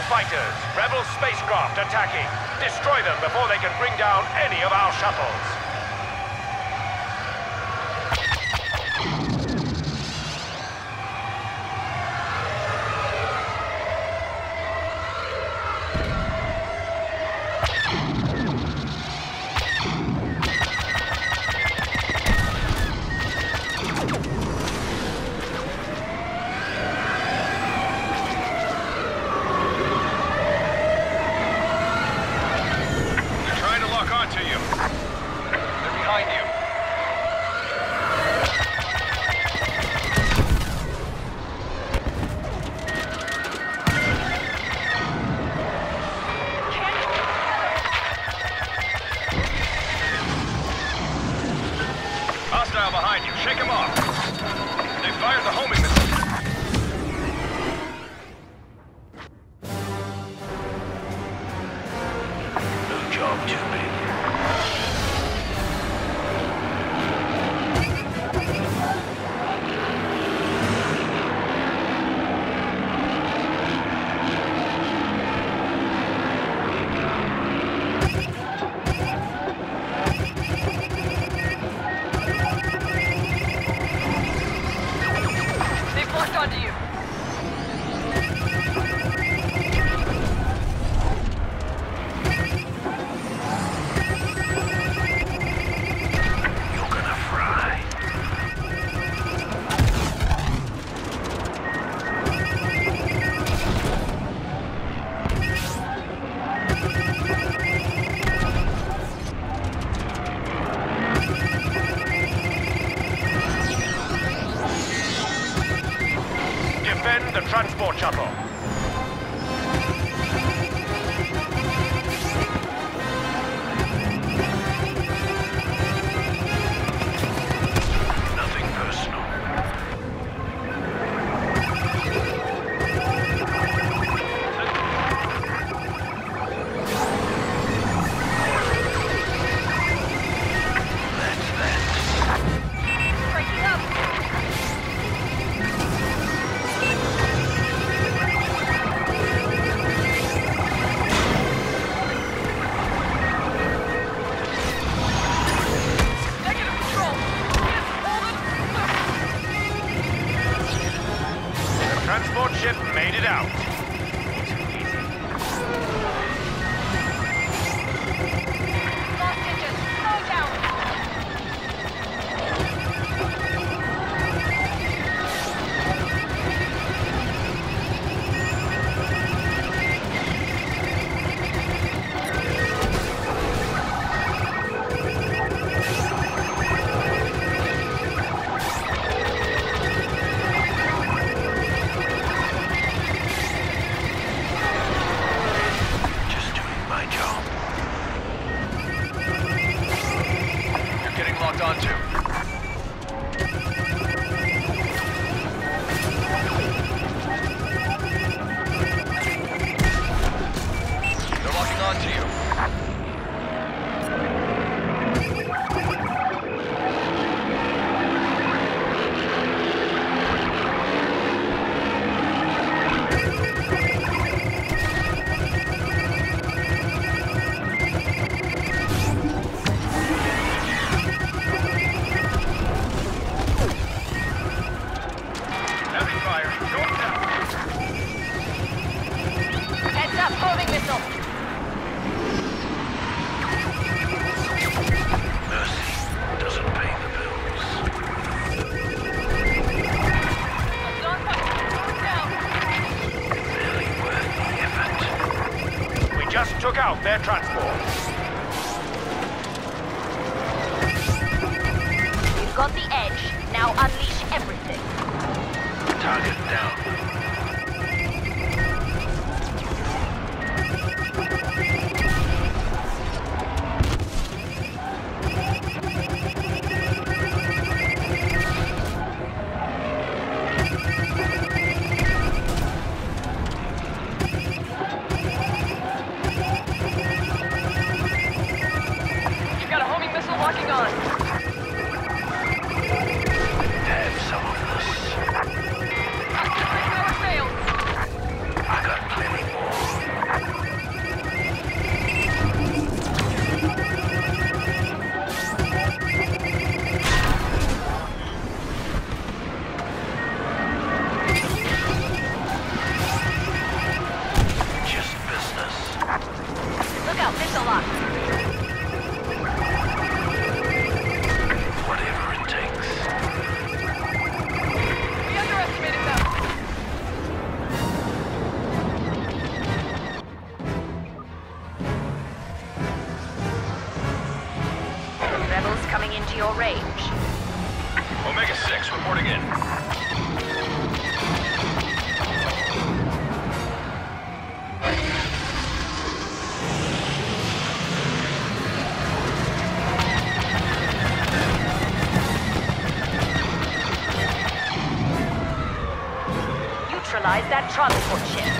fighters, rebel spacecraft attacking. Destroy them before they can bring down any of our shuttles. Behind you. Shake him off. They fired the homing missile. No job too big. Onto you. You're gonna fry. Defend the transport shuttle. Nothing personal. That's that. Breaking up. Transport ship made it out. Lost engine. Slow down. Just doing my job. You're getting locked onto. They're locking onto you. Heavy fire. Going down. Heads up. Homing missile. Mercy doesn't pay the bills. Down. Barely worth the effort. We just took out their transport. We've got the edge. Now unleash everything. Target down. You've got a homing missile locking on. Have some of this. Power coming into your range. Omega 6, reporting in. Neutralize that transport ship.